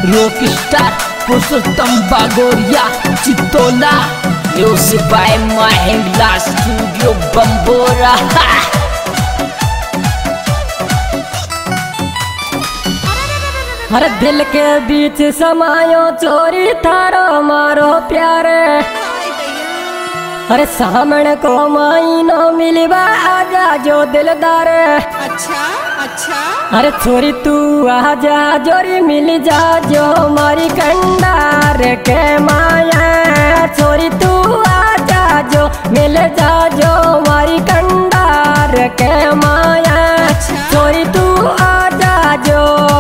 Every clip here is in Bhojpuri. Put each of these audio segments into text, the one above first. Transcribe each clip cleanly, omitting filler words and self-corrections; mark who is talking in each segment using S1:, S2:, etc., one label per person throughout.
S1: रॉकस्टार पुरुषोत्तम बागोरिया चित्तोला music by Mahindra studio Bambora.
S2: हर दिल के बीच समायो चोरी थारो मारो प्यारे। अरे सामने को माई नो मिलवा आजा जो दिलदार।
S3: अच्छा अच्छा।
S2: अरे छोरी तू आजा जोरी मिल जा जो मारी कंडार के माया। छोरी तू आजा जो मिल जा जो मारी कंडार के माया। छोरी तू आजा जो।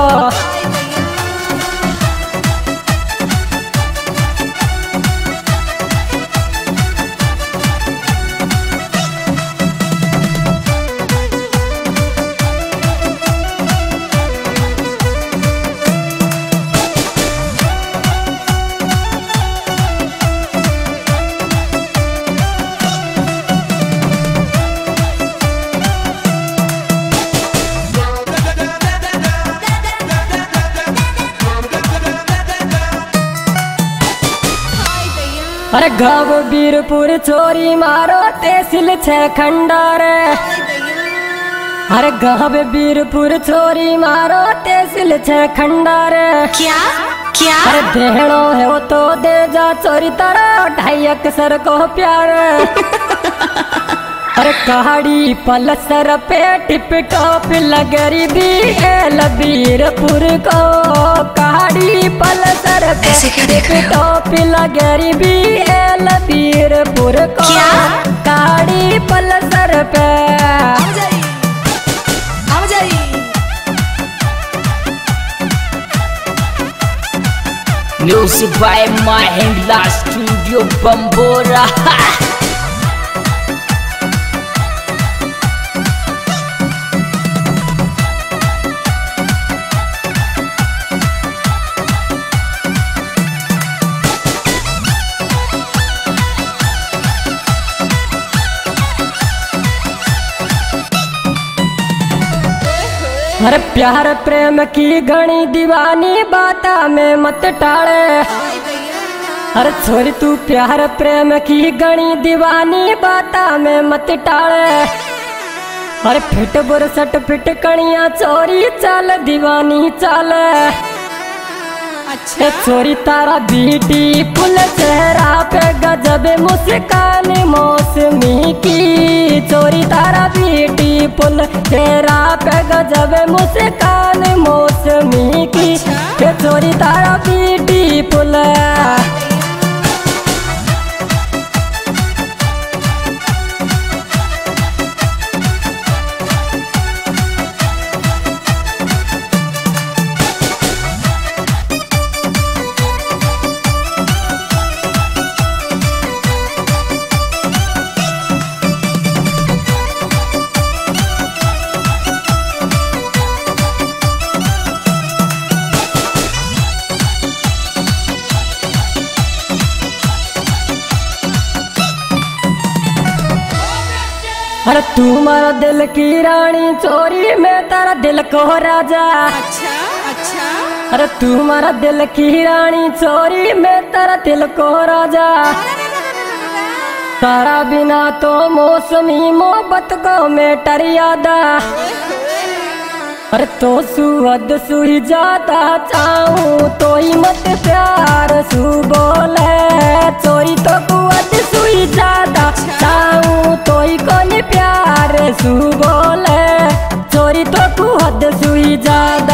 S2: अरे गाँव बीरपुर चोरी मारो तहसील छे खंडार। अरे गाँव बीरपुर चोरी मारो तहसील छे खंडार।
S3: क्या क्या?
S2: अरे देहनो है वो तो दे जा चोरी तारा 2.5 अक्षर को प्यार। अरे कहाड़ी पलसर पे टिप टॉप लगरी भी बीरपुर को। कहाड़ी पलसर पे टिप टॉप लगरी भी बीरपुर को। कहाड़ी पलसर पे
S1: music by Mahindra studio Bambora.
S2: अरे प्यार प्रेम की घनी दीवानी बाता में मत टाले। अरे छोरी तू प्यार प्रेम की घनी दीवानी बाता में मत टाले। अरे फिट बुरसट फिट कणिया चोरी चाल दीवानी चाल।
S3: अच्छा।
S2: चोरी तारा बीटी पुल चेहरा पे गजब मुस्कान मौसमी की। चोरी तारा बीटी पुल चेहरा पे गजब मुस्कान मौसमी की। चोरी तारा बीटी पुल। अरे तू मारा दिल की रानी चोरी में तारा दिल को राजा।
S3: अच्छा अच्छा।
S2: अरे तू मारा दिल की रानी चोरी में तारा दिल को राजा। तारा बिना तो मौसमी मोहब्बत को में टरियादा। अरे तो सुहद सुही जाता चाहूं तो ही मत प्यार सु बोले। चोरी तो कुवद सुही जाता चाहूं तो ही कौन प्यार सु बोले। चोरी तो कुवद सुही जादा।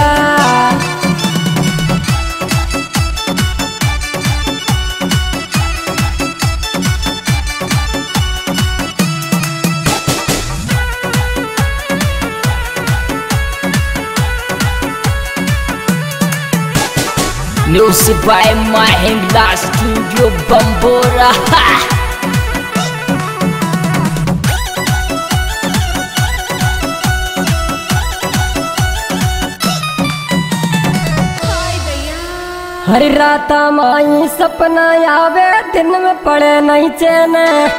S1: Music by Mahindra studio Bambora.
S2: हरी राता माई सपना आवे दिन में पड़े नहीं चैन।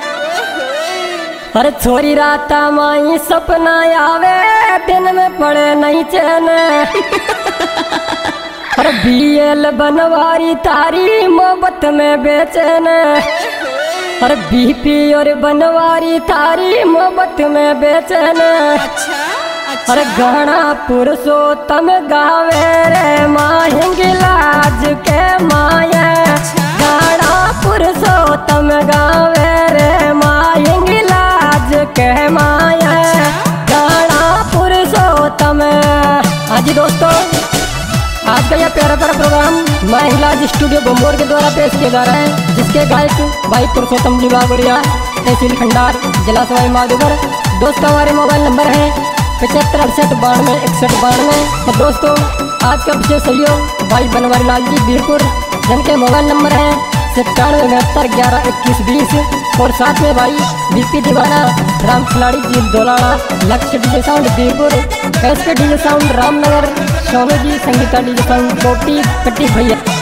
S2: अरे छोरी राता माई सपना आवे दिन में पड़े नहीं चैन। अरे BL बनवारी तारी मोहब्बत में बेचैन, अरे BP और बनवारी तारी मोहब्बत में बेचैन।
S3: अच्छा अच्छा
S2: अरे गाना पुरुषोत्तम गावे रे माहिंगी लाज के माया, गाना पुरुषोत्तम गावे रे माहिंगी लाज के माया, गाना पुरुषोत्तम। हाँ जी दोस्तों, आज का यह प्यारा प्यारा प्रोग्राम महिलाज स्टूडियो बम्बोर के द्वारा पेश किया जा रहा है, जिसके गायक भाई पुरुषोत्तम निभागुरिया, तहसील खंडार, जिला सवाई माधोपुर। दोस्तों हमारे मोबाइल नंबर है 75 68 92 61 92। तो दोस्तों आज का विशेष सहयोग भाई बनवारी लाल जी बीरपुर, जिनके मोबाइल नंबर है 97 69 11 21 20। और साथ में भाई BP दीवाना, राम खिलाड़ी जी दोलाड़ा, Lakshya DJ sound Birpur, SK DJ sound Ramnagar, Sonu ji Sangeeta DJ sound कोटी कट्टी भैया।